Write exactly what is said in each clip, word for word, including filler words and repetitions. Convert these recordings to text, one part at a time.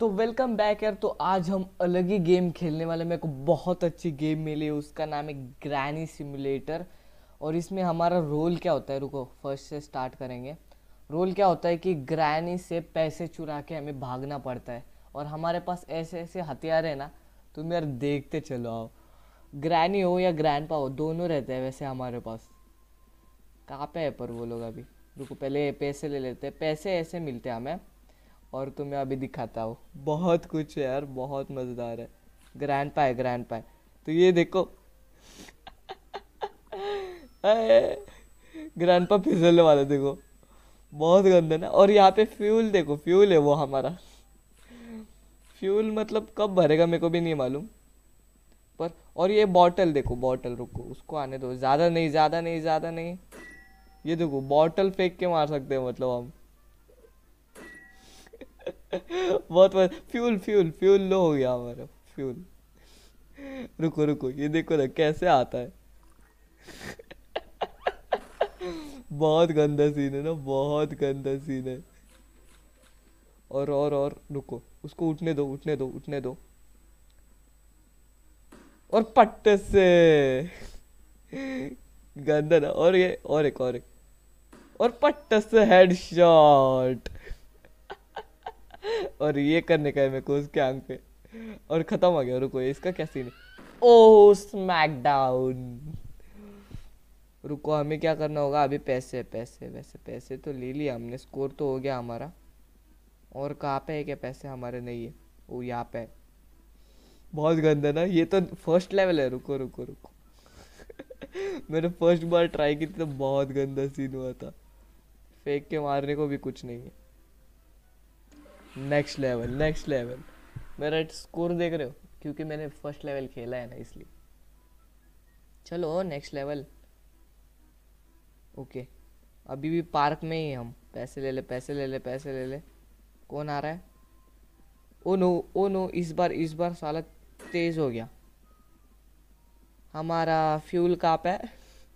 तो welcome back यार। तो आज हम अलग ही गेम खेलने वाले। मेरे को बहुत अच्छी गेम मिली, उसका नाम है ग्रैनी सिमुलेटर। और इसमें हमारा रोल क्या होता है, रुको फर्स्ट से स्टार्ट करेंगे। रोल क्या होता है कि ग्रैनी से पैसे चुरा के हमें भागना पड़ता है। और हमारे पास ऐसे ऐसे हथियार है ना, तुम यार देखते चलो आओ। ग्रैनी हो या ग्रैंडपा हो, दोनों रहते हैं वैसे हमारे पास। कहाँ पे है पर वो लोग अभी? रुको पहले पैसे ले लेते हैं। पैसे ऐसे मिलते हैं हमें, और तुम्हें अभी दिखाता हूँ। बहुत कुछ है यार, बहुत मज़ेदार है। ग्रैंडपा है, ग्रैंडपा है। तो ये देखो, ग्रैंडपा फिसलने वाला देखो, बहुत गंदा ना। और यहाँ पे फ्यूल देखो, फ्यूल है वो हमारा। फ्यूल मतलब कब भरेगा मेरे को भी नहीं मालूम पर। और ये बॉटल देखो, बॉटल, रुको उसको आने दो। ज़्यादा नहीं, ज़्यादा नहीं, ज़्यादा नहीं। ये देखो बॉटल फेंक के मार सकते हैं मतलब हम। बहुत बहुत फ्यूल फ्यूल फ्यूल लो हो गया हमारा फ्यूल। रुको रुको, ये देखो ना कैसे आता है। बहुत गंदा सीन है ना, बहुत गंदा सीन है। और और और रुको, उसको उठने दो, उठने दो, उठने दो। और पट्टे से गंदा ना। और ये और एक और एक और पट्टे से हेडशॉट। और ये करने का है मेरे को उसके आंख पे। और खत्म हो गया। रुको इसका क्या सीन है? Oh SmackDown. रुको हमें क्या करना होगा अभी? पैसे पैसे वैसे पैसे तो ले लिया हमने, स्कोर तो हो गया हमारा। और कहाँ पे है क्या पैसे हमारे? नहीं है, वो यहाँ पे है। बहुत गंदा ना, ये तो फर्स्ट लेवल है। रुको रुको रुको, मैंने फर्स्ट बार ट्राई की थी तो बहुत गंदा सीन हुआ था। फेंक के मारने को भी कुछ नहीं है। Next level, next level. मेरा स्कोर देख रहे हो? क्योंकि मैंने फर्स्ट लेवल खेला है ना, इसलिए। चलो नेक्स्ट लेवल। ओके, अभी भी पार्क में ही हम। पैसे ले ले, पैसे ले ले, पैसे ले ले। कौन आ रहा है? ओ नो, ओ नो, इस बार इस बार साला तेज हो गया। हमारा फ्यूल कहाँ पे है?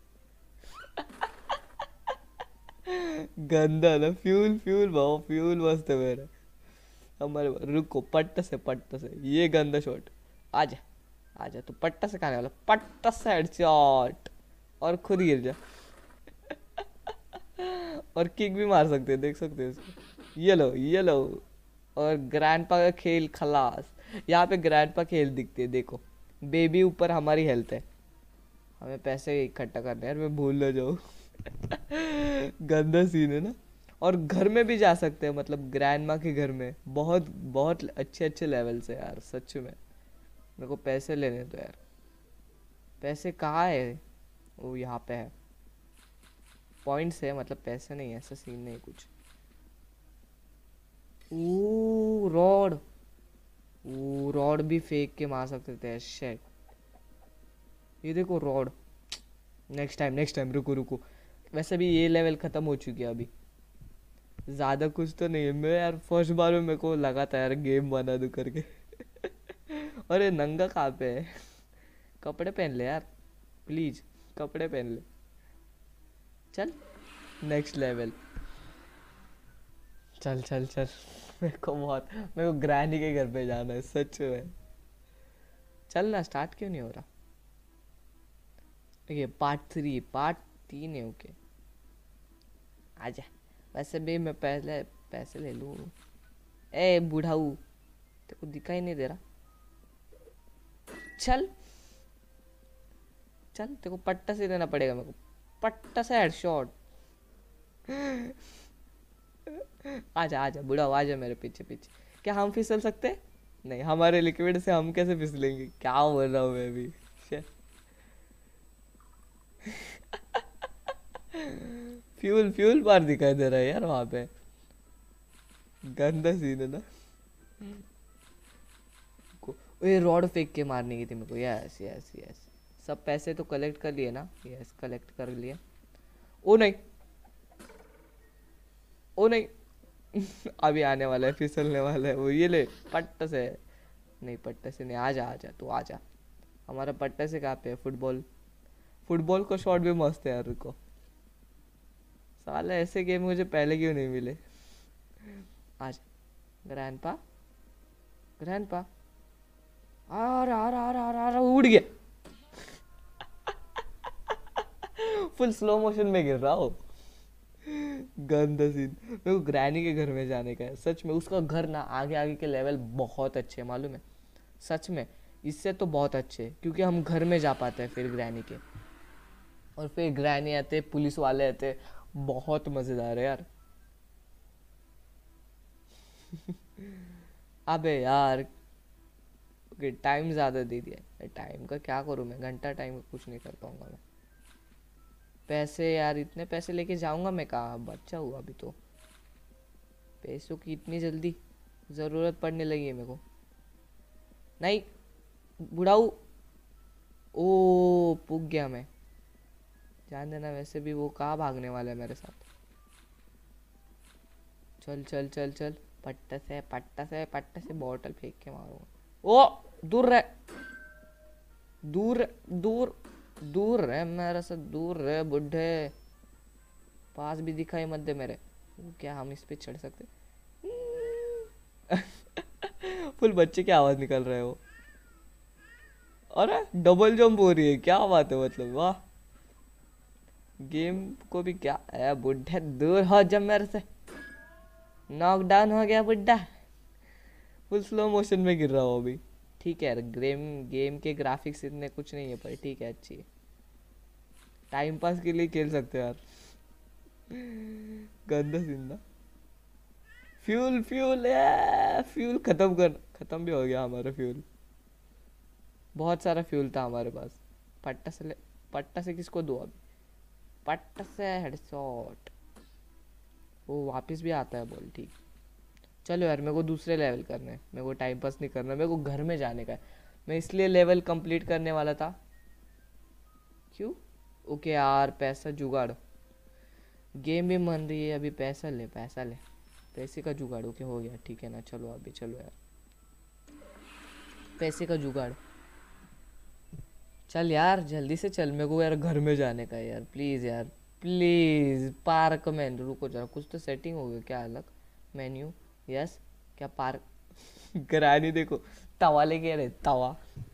गंदा ना फ्यूल, फ्यूल भाव, फ्यूल मस्त है मेरा हमारे। रुको, पट्ट से पट्ट से ये गंदा शॉट। आजा आजा, तू पट्टा से खाने वाला, पट्टा से हेडशॉट। और खुद गिर जा। और किक भी मार सकते हैं, देख सकते हो उसको। ये लो, ये लो। और ग्रैंडपा का खेल खलास। यहाँ पे ग्रैंडपा खेल दिखते है देखो। बेबी ऊपर हमारी हेल्थ है। हमें पैसे इकट्ठा करने हैं यार, मैं भूल ना जाऊँ। गंदा सीन है ना। और घर में भी जा सकते हैं, मतलब ग्रैंड माँ के घर में। बहुत बहुत अच्छे अच्छे लेवल से यार, सच में। मेरे को पैसे लेने दो यार। पैसे कहाँ है? वो यहाँ पे है। पॉइंट्स है, मतलब पैसे नहीं है, ऐसा सीन नहीं कुछ। ओ रॉड, ओ रॉड भी फेंक के मार सकते थे। शेट, ये देखो rod. Next time, next time, रुको रुको। वैसे भी ये लेवल खत्म हो चुकी है अभी। ज़्यादा कुछ तो नहीं है। मैं यार फर्स्ट बार में मेरे को लगा था यार गेम बना दूँ करके। अरे नंगा कहाँ पे है? कपड़े पहन ले यार, प्लीज कपड़े पहन ले। चल नेक्स्ट लेवल। चल चल चल। मेरे को बहुत, मेरे को ग्रैनी के घर पे जाना है सच में। चल ना, स्टार्ट क्यों नहीं हो रहा? ये पार्ट थ्री, पार्ट तीन है। ओके आजा। वैसे भी मैं पहले पैसे ले लूँ। ए बुढ़ाऊ, तेरे को दिखाई नहीं दे रहा? चल चल, तेरे को पट्टा से देना पड़ेगा मेरे को, पट्टा से हेडशॉट। आजा आजा बुढ़ाऊ, आजा मेरे पीछे पीछे। क्या हम फिसल सकते हैं? नहीं, हमारे लिक्विड से हम कैसे फिसलेंगे? क्या बोल रहा हूँ मैं अभी। फ्यूल फ्यूल बार दिखाई दे रहा है यार वहां पे। गंदा सीन है ना। ये रॉड फेंक के मारने की थी मेरे को। Yes yes yes. सब पैसे तो कलेक्ट कर लिए ना? यस कलेक्ट कर लिए। ओ नहीं, ओ नहीं। अभी आने वाला है, फिसलने वाला है वो। ये ले पट्टे से। नहीं पट्टे से नहीं, आजा आजा तू आजा। हमारा पट्टे से कहाँ पे है? फुटबॉल, फुटबॉल को शॉट भी मस्त है यार। रुको, साला ऐसे गेम मुझे पहले क्यों नहीं मिले? आजा ग्रैंडपा, ग्रैंडपा आर आर आर आर आर उड़ गया। फुल स्लो मोशन में गिर रहा हो। गंदा सीन। मेरे को ग्रैनी के घर में जाने का है सच में। उसका घर ना आगे आगे के लेवल बहुत अच्छे है मालूम है सच में। इससे तो बहुत अच्छे क्योंकि हम घर में जा पाते हैं फिर ग्रैनी के। और फिर ग्रैनी आते पुलिस वाले आते। बहुत मजेदार है यार। अबे यार ओके टाइम ज़्यादा दे दिया। टाइम का क्या करूँ मैं घंटा टाइम का कुछ नहीं कर पाऊंगा मैं। पैसे यार इतने पैसे लेके जाऊंगा मैं कहाँ बच्चा हुआ अभी तो। पैसों की इतनी जल्दी ज़रूरत पड़ने लगी है मेरे को। नहीं बुढ़ाऊ। ओ पुग गया मैं। जान देना वैसे भी वो कहाँ भागने वाला है मेरे साथ। चल चल चल चल पट्टा से पट्टा से पट्टा से बॉटल फेंक के मारूंगा। ओ दूर रह दूर दूर दूर रहे मेरे से दूर रहे बुढ़े। पास भी दिखाई मत दे मेरे। क्या हम इस पे चढ़ सकते? फुल बच्चे की आवाज निकल रहे हो। अरे डबल जंप हो रही है क्या बात है मतलब वाह। गेम को भी क्या है बुढ़े दूर हो जब मेरे से। नॉकडाउन हो गया बुढ़ा। फुल स्लो मोशन में गिर रहा हो अभी। ठीक है यार गेम गेम के ग्राफिक्स इतने कुछ नहीं है पर ठीक है अच्छी है। टाइम पास के लिए खेल सकते हो यार। गंदा जिंदा। फ्यूल फ्यूल है फ्यूल खत्म कर खत्म भी हो गया हमारा फ्यूल। बहुत सारा फ्यूल था हमारे पास। पट्टा से ले पट्टा से किसको दो अभी। पट्टा से हेडशॉट। वो वापस भी आता है बॉल ठीक। चलो यार मेरे को दूसरे लेवल करने हैं। मेरे को टाइम पास नहीं करना मेरे को घर में जाने का है। मैं इसलिए लेवल कंप्लीट करने वाला था। क्यों? ओके यार पैसा जुगाड़। गेम भी मन रही है अभी पैसा ले पैसा ले। पैसे का जुगाड़ ओके हो गया ठीक है ना। चलो अभी चलो यार पैसे का जुगाड़। चल यार जल्दी से चल मेरे को यार घर में जाने का है यार प्लीज़ यार प्लीज़। पार्क में रुको जरा कुछ तो सेटिंग हो गया क्या अलग मेन्यू। यस क्या पार्क। ग्रैनी देखो तवा लेके रहे तवा।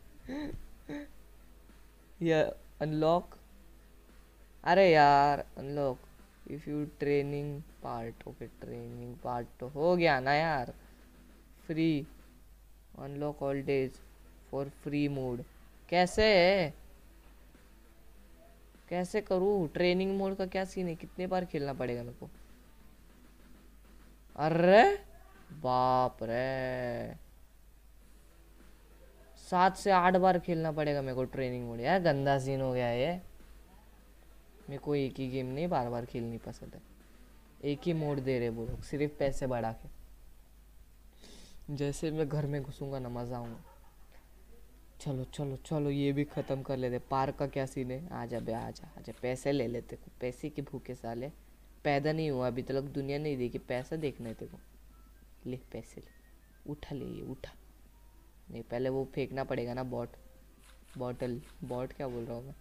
ये अनलॉक। अरे यार unlock if you training part okay training part तो हो गया ना यार। Free unlock all days for free mode. कैसे है कैसे करूँ ट्रेनिंग मोड का क्या सीन है? कितने बार खेलना पड़ेगा मेरे को? अरे बाप रे सात से आठ बार खेलना पड़ेगा मेरे को ट्रेनिंग मोड। यार गंदा सीन हो गया ये। मेरे को एक ही गेम नहीं बार बार खेलनी पसंद है। एक ही मोड दे रहे वो लोग सिर्फ पैसे बढ़ा के। जैसे मैं घर में घुसूंगा ना मजा आऊंगा। चलो चलो चलो ये भी खत्म कर लेते। पार्क का क्या सीन है? आजा बे आजा आजा पैसे ले लेते को। पैसे के भूखे साले पैदा नहीं हुआ अभी तक दुनिया नहीं देखी। पैसा देखना है तेको। ले पैसे ले उठा ले ये उठा। नहीं पहले वो फेंकना पड़ेगा ना बॉट बॉटल बॉट क्या बोल रहा हूँ मैं।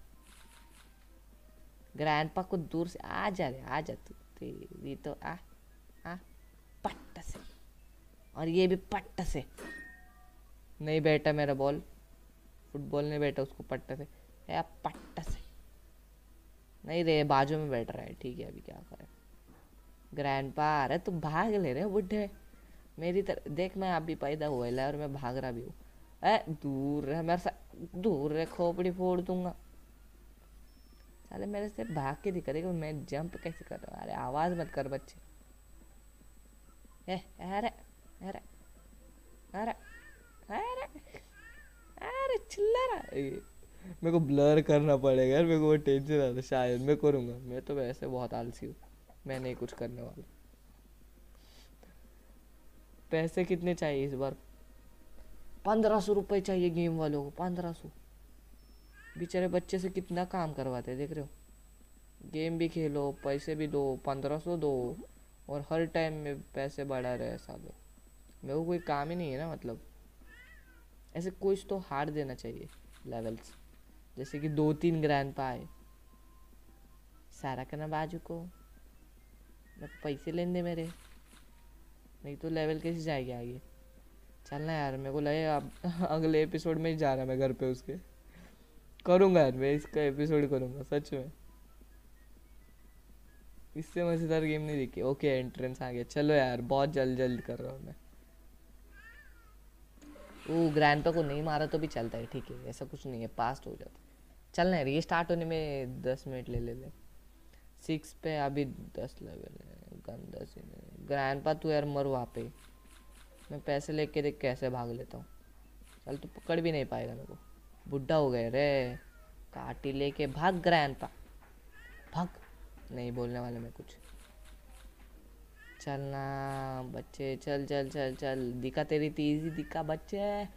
ग्रैंडपा को दूर से आ जा रे आ जा तू तेरी तो आ आ पट्ट से। और ये भी पट्ट से नहीं बैठा मेरा बॉल। फुटबॉल नहीं बैठा उसको पट्ट से या पट्ट से नहीं रे बाजू में बैठ रहा है। ठीक है अभी क्या करें। ग्रैंडपा अरे तू भाग ले रहे बुढ़े मेरी तरह देख। मैं अभी पैदा हुआ है और मैं भाग रहा भी हूँ। ए दूर रहे मेरे से दूर रहे खोपड़ी फोड़ दूंगा साले। मेरे से भाग के दिखा देखो मैं जंप कैसे कर रहा हूँ। अरे आवाज मत कर बच्चे। ए अरे अरे अरे अरे अरे चिल्ला रहा है। मेरे को ब्लर करना पड़ेगा यार। मेरे को वो टेंशन आता है शायद मैं करूँगा। मैं तो वैसे बहुत आलसी हूँ। मैं नहीं कुछ करने वाला। पैसे कितने चाहिए इस बार? पंद्रह सौ रुपये चाहिए गेम वालों को। पंद्रह सौ बेचारे बच्चे से कितना काम करवाते देख रहे हो। गेम भी खेलो पैसे भी दो पंद्रह सौ दो और हर टाइम में पैसे बढ़ा रहे सालों। मेरे को कोई काम ही नहीं है ना मतलब। ऐसे कुछ तो हार देना चाहिए लेवल्स जैसे कि दो तीन ग्रैंड पाए सारा करना बाजू को। मैं पैसे लेने दे मेरे नहीं तो लेवल कैसे जाएगी आगे। चलना यार, मेरे को लगे अब अगले एपिसोड में ही जा रहा मैं घर पे उसके। करूँगा यार, मैं इसका एपिसोड करूँगा सच में। इससे मज़ेदार गेम नहीं देखी। ओके एंट्रेंस आ गया, चलो यार बहुत जल्द जल्द कर रहा हूँ मैं। वो ग्रैंडपा को नहीं मारा तो भी चलता है, ठीक है, ऐसा कुछ नहीं है, पास्ट हो जाता है। चलना यार, ये स्टार्ट होने में दस मिनट ले ले ले। सिक्स पे अभी दस लेवल है, गंदा सीन है। ग्रैंडपा तू यार मर वहाँ पे, मैं पैसे लेके देख कैसे भाग लेता हूँ। चल तू पकड़ भी नहीं पाएगा मेरे को, बुढ़ा हो गए रे। काटी लेके भाग ग्रैंडपा, भाग। नहीं बोलने वाले मैं कुछ। चलना बच्चे, चल चल चल चल, दिखा तेरी तेजी दिखा बच्चे।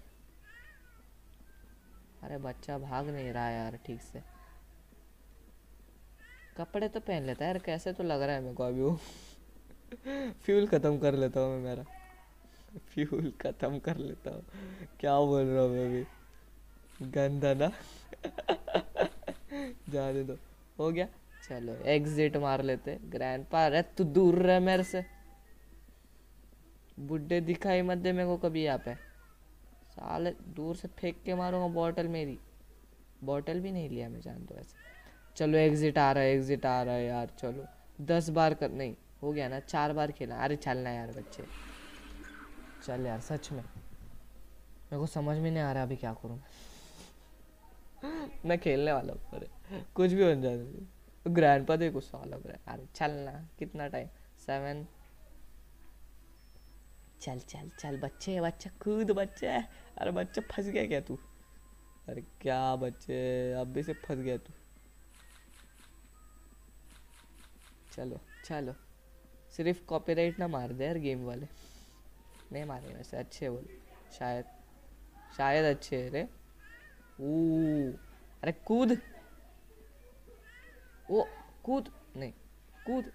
अरे बच्चा भाग नहीं रहा यार ठीक से। कपड़े तो पहन लेता है यार, कैसे तो लग रहा है मेरे को अभी वो। फ्यूल खत्म कर लेता हूँ मैं मेरा, फ्यूल खत्म कर लेता हूँ। क्या बोल रहा हूँ मैं अभी, गंदा ना। जाने दो, हो गया। चलो एग्जिट मार लेते। ग्रैंडपा अरे तू दूर रह मेरे से, बुड्ढे दिखाई मत दे मेरे को कभी यहाँ पे। साले दूर से फेंक के मारूंगा बॉटल मेरी। बॉटल भी नहीं लिया मैं, जान दो ऐसे। चलो एग्जिट आ रहा है, एग्जिट आ रहा है यार। चलो दस बार कर, नहीं हो गया ना, चार बार खेला। अरे चलना यार बच्चे, चल यार सच में मेरे को समझ में नहीं आ रहा अभी क्या करूँ। मैं खेलने वाला हूँ, अरे कुछ भी हो जाए। ग्रैंडपा देखो साला लग रहा है। अरे चलना, कितना टाइम, सेवन। चल चल चल बच्चे, बच्चा कूद बच्चे। अरे बच्चा फंस गया क्या तू? अरे क्या बच्चे, अब भी से फंस गया तू। चलो चलो, सिर्फ कॉपीराइट ना मार दे यार गेम वाले। नहीं मारे वैसे, अच्छे बोल, शायद शायद अच्छे है रे। ओ अरे कूद, ओ कूद, नहीं कूद,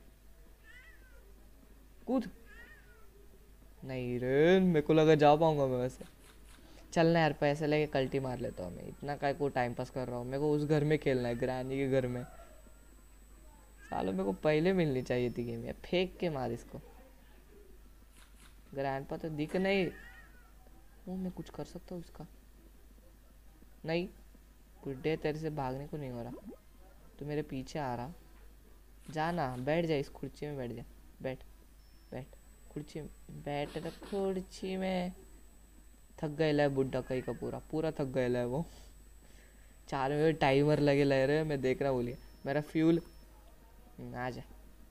कूद। नहीं रे, मेरे को लगा जा पाऊंगा मैं वैसे। चलना यार, पैसे लेके कल्टी मार लेता हूँ मैं, इतना काय को टाइम पास कर रहा हूँ। मेरे को उस घर में खेलना है, ग्रानी के घर में। सालों मेरे को पहले मिलनी चाहिए थी गेम, यार फेंक के मार इसको। ग्रैंडपा तो दिख नहीं। वो मैं कुछ कर सकता हूँ इसका? नहीं, बुड्ढे तेरे से भागने को नहीं हो रहा, तो मेरे पीछे आ रहा। जाना, बैठ जा इस कुर्सी में, बैठ जा, बैठ बैठ कुर्सी में, बैठ ना कुर्सी में। थक गया है बुड्ढा कहीं का, पूरा पूरा थक गया है वो। चार मिनट टाइमर लगे ले रहे, मैं देख रहा बोलिए मेरा फ्यूल। आ जा।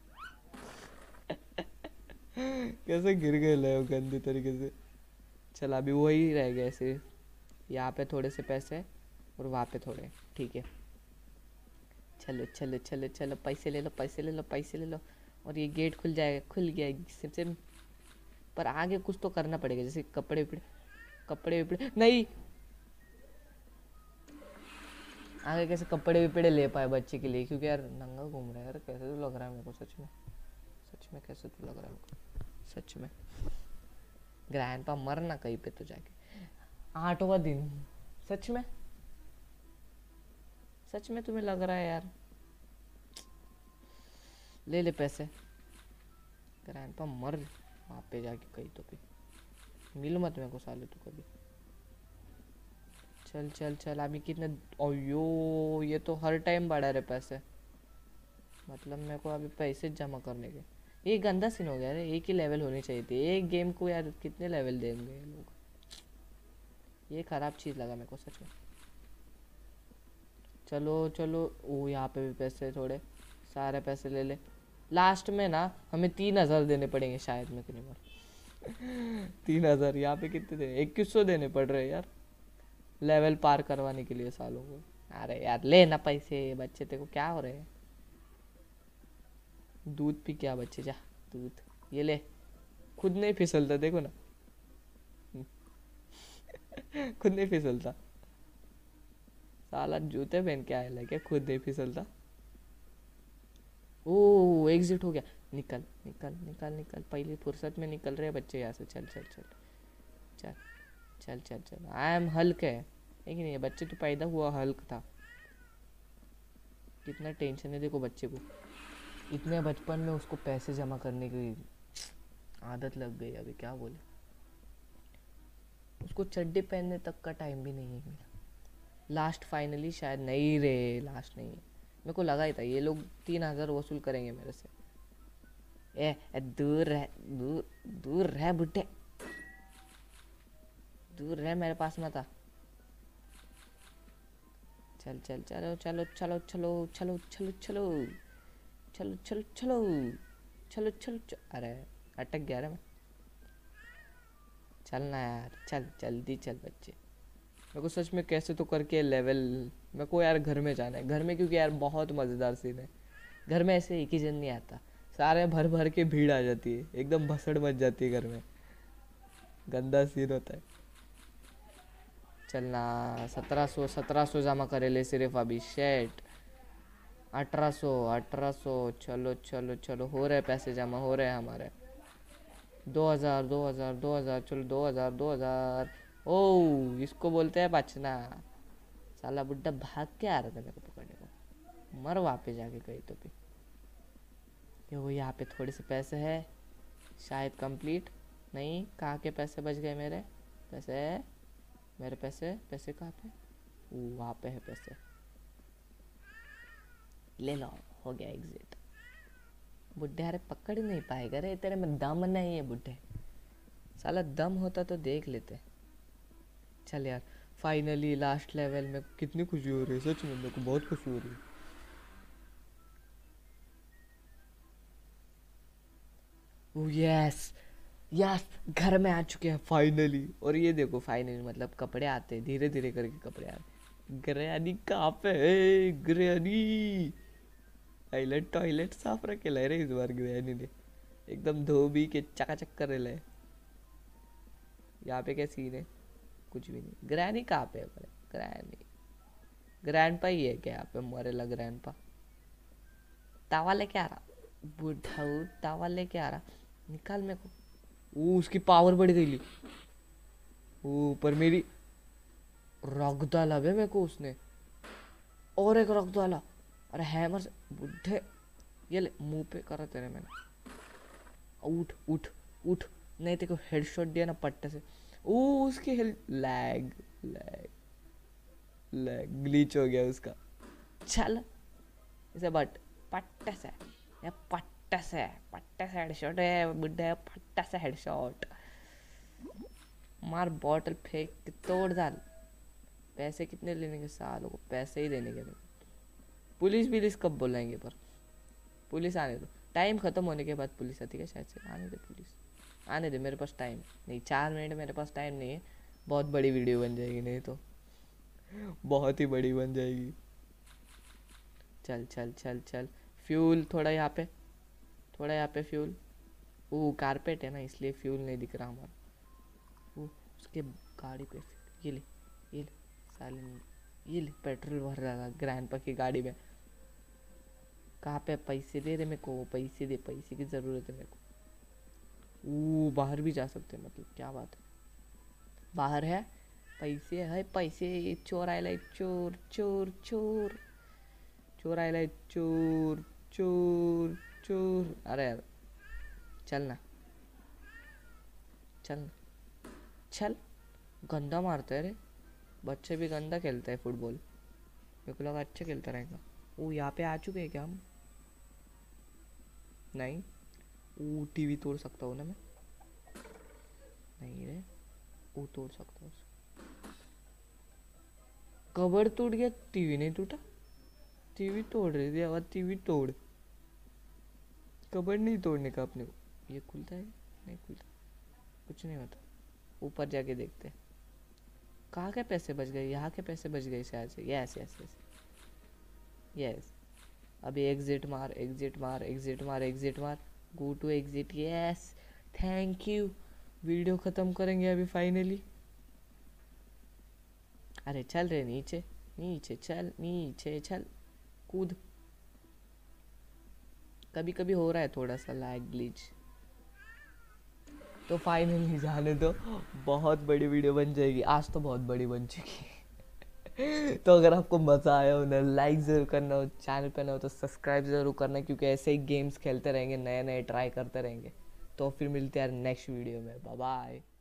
कैसे गिर गए ले वो गंदे तरीके से। चल अभी वही रह गया सिर्फ, यहाँ पे थोड़े से पैसे और वहाँ पे थोड़े, ठीक है। चलो चलो चलो चलो, पैसे ले लो, पैसे ले लो, पैसे ले लो। और ये गेट खुल जाएगा, खुल गया सबसे। पर आगे कुछ तो करना पड़ेगा, जैसे कपड़े विपड़े, कपड़े विपड़े नहीं। आगे कैसे कपड़े विपड़े ले पाए बच्चे के लिए, क्योंकि यार नंगा घूम रहा है यार। कैसे तो लग रहा है मेरे को सच में, सच में कैसे तो लग रहा है मेरे को सच में। ग्रैंडपा मरना कहीं पे तो जाके। आठवां दिन, सच में सच में तुम्हें लग रहा है यार? ले ले पैसे, ग्रैंडपा मर वहाँ पे जाके कहीं तो भी। मिल मत मेरे को साले तू कभी। चल चल चल, अभी कितने, ओयो ये तो हर टाइम बढ़ा रहे पैसे। मतलब मेरे को अभी पैसे जमा करने के। ये गंदा सीन हो गया रे, एक ही लेवल होनी चाहिए थी एक गेम को यार, कितने लेवल देंगे ये लोग। ये खराब चीज़ लगा मेरे को सच में। चलो चलो, ओ यहाँ पे भी पैसे थोड़े, सारे पैसे ले ले। लास्ट में ना हमें तीन हज़ार देने पड़ेंगे शायद, मैं नहीं मार। तीन हज़ार यहाँ पे कितने देने, इक्कीस सौ देने पड़ रहे हैं यार लेवल पार करवाने के लिए सालों को। अरे यार ले ना पैसे, बच्चे तेरे को क्या हो रहे हैं। दूध पी क्या बच्चे, जा दूध ये ले। खुद नहीं फिसलता देखो ना। खुद नहीं फिसलता साला, जूते पहन के आया क्या, खुद नहीं फिसलता। ओ एग्जिट हो गया, निकल निकल निकल निकल, पहली फुर्सत में निकल रहे बच्चे यहाँ से। चल चल चल चल चल चल चल। आई एम हल्क है लेकिन ये बच्चे तो पैदा हुआ हल्क था। कितना टेंशन है देखो बच्चे को, इतने बचपन में उसको पैसे जमा करने की आदत लग गई। अभी क्या बोले, खुद को चड्डी पहनने तक का टाइम भी नहीं है मेरा। लास्ट फाइनली शायद नहीं रे, लास्ट नहीं है। मेरे को लगा ही था ये लोग तीन हज़ार वसूल करेंगे मेरे से। ए, ए दूर रह, दूर दूर रह बुड्ढे, दूर रह, मेरे पास मत आ। चल चल चलो चलो चलो चलो चलो चलो चलो चलो चलो चलो चलो चलो चलो। अरे अटक गया रे मैं। चलना यार, चल जल्दी चल बच्चे। मेरे को सच में कैसे तो करके लेवल, मेरे को यार घर में जाना है। घर में क्योंकि यार बहुत मज़ेदार सीन है। घर में ऐसे एक ही जन नहीं आता, सारे भर भर के भीड़ आ जाती है, एकदम भसड़ मच जाती है घर में। गंदा सीन होता है। चलना, सत्रह सौ सत्रह सौ जमा करे ले सिर्फ अभी। शेट, अठारह सौ अठारह सौ। चलो चलो चलो, हो रहे पैसे जमा, हो रहे हैं हमारे। दो हज़ार दो हज़ार दो हज़ार चलो, दो हज़ार दो हज़ार। ओ, इसको बोलते हैं बचना। साला बुड्ढा भाग के आ रहा था मेरे को पकड़ने को। मर वहाँ पे जाके कहीं तो भी। ये वो यहाँ पे थोड़े से पैसे है शायद। कंप्लीट नहीं, कहाँ के पैसे बच गए मेरे? पैसे, मेरे पैसे, पैसे कहाँ पे? वो वहाँ पे है पैसे। ले लो, हो गया एग्जिट। बुड्ढे अरे पकड़ नहीं पाएगा रे, तेरे में दम नहीं है बुड्ढे। साला दम होता तो देख लेते। चल यार, फाइनली लास्ट लेवल में। कितनी खुशी हो रही है सच में, मेरे को बहुत खुशी हो रही है। ओह यस यस, घर में आ चुके हैं फाइनली। और ये देखो फाइनली मतलब कपड़े आते हैं, धीरे धीरे करके कपड़े आते। ग्रैनी कहाँ पे है? ग्रैनी टॉयलेट टॉयलेट साफ रखे ले रहे इस बार ग्रैनी ने, एकदम धोबी के चकाचक कर रहे। यहाँ पे क्या सीन है? कुछ भी नहीं। ग्रैनी कहाँ पे है? ग्रैनी, ग्रैंडपा ही है क्या यहाँ पे? मरेला ग्रैंडपा। तावा लेके आ रहा बुढ़ाऊ, तावा लेके आ रहा। निकाल मेरे को। ओ, उसकी पावर बढ़ गई। ऊपर मेरी रख डाला बे मेरे को उसने, और एक रख डाला। अरे हैमर से बुढ़े, ये ले मुंह पे करा तेरे मैंने। उठ उठ उठ, नहीं तेरे को हेडशॉट दिया ना पट्टे से। ओ उसकी health, lag lag lag glitch हो गया उसका। चल इसे बट पट्टे से, ये पट्टे से पट्टे से हेडशॉट है बुड्ढे, पट्टे से हेडशॉट मार। बॉटल फेंक के तोड़ डाल। पैसे कितने लेने के? सालों को पैसे ही देने के। पुलिस पुलिस कब बुलाएंगे? पर पुलिस आने दो, टाइम खत्म होने के बाद पुलिस आती है शायद से। आने दे पुलिस, आने दे। मेरे पास टाइम नहीं, चार मिनट मेरे पास टाइम नहीं है। बहुत बड़ी वीडियो बन जाएगी, नहीं तो बहुत ही बड़ी बन जाएगी। चल चल चल चल, फ्यूल थोड़ा यहाँ पे, थोड़ा यहाँ पे फ्यूल। वो कारपेट है ना इसलिए फ्यूल नहीं दिख रहा हमारा। वो उसके गाड़ी पे ये ले, ये ले साले, ये ले पेट्रोल भर रहा था ग्रैंडपा की गाड़ी में। कहाँ पे? पैसे दे रहे मेरे को, पैसे दे, पैसे की ज़रूरत है मेरे को। वो बाहर भी जा सकते हैं, मतलब क्या बात है। बाहर है पैसे, है पैसे। चोर आए, चोर चोर चोर चोर आए, चोर चोर चोर। अरे यार चलना चल चल। गंदा मारता है रे, बच्चे भी गंदा खेलते हैं फुटबॉल। मेरे को लगा अच्छा खेलता रहेगा। वो यहाँ पे आ चुके हैं क्या हम? नहीं। वो टीवी तोड़ सकता हूँ ना मैं? नहीं रे, वो तोड़ सकता हूँ। कबर्ड टूट गया, टीवी नहीं टूटा। टीवी तोड़ रही थी आवाज, टीवी तोड़। कबर्ड नहीं तोड़ने का अपने को। ये खुलता है? नहीं खुलता, कुछ नहीं होता। ऊपर जाके देखते हैं कहाँ के पैसे बच गए। यहाँ के पैसे बच गए शायद से। Yes yes yes yes. अभी एग्जिट मार, एग्जिट मार, एग्जिट मार, एग्जिट मार। Go to exit. Yes thank you. Video ख़त्म करेंगे अभी फाइनली। अरे चल रे नीचे, नीचे चल, नीचे चल, कूद। कभी कभी हो रहा है थोड़ा सा लैग ग्लिच। तो फाइनली जाने दो, बहुत बड़ी वीडियो बन जाएगी आज तो, बहुत बड़ी बन चुकी। तो अगर आपको मज़ा आया हो ना, लाइक ज़रूर करना हो, चैनल पे ना हो तो सब्सक्राइब ज़रूर करना, क्योंकि ऐसे ही गेम्स खेलते रहेंगे, नए नए ट्राई करते रहेंगे। तो फिर मिलते हैं नेक्स्ट वीडियो में। Bye bye.